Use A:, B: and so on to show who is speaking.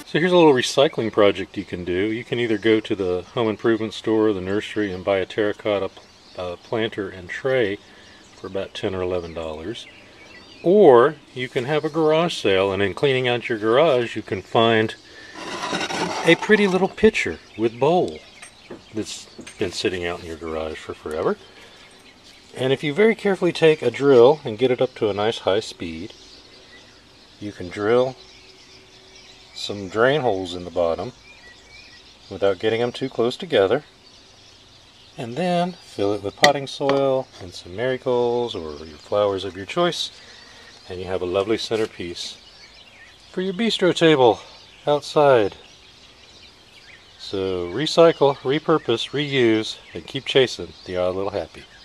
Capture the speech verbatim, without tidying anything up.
A: So here's a little recycling project you can do. You can either go to the home improvement store or the nursery and buy a terracotta uh, planter and tray for about ten or eleven dollars. Or you can have a garage sale, and in cleaning out your garage you can find a pretty little pitcher with bowl that's been sitting out in your garage for forever. And if you very carefully take a drill and get it up to a nice high speed, you can drill some drain holes in the bottom without getting them too close together, and then fill it with potting soil and some marigolds or your flowers of your choice, and you have a lovely centerpiece for your bistro table outside. So recycle, repurpose, reuse, and keep chasing the odd little happy.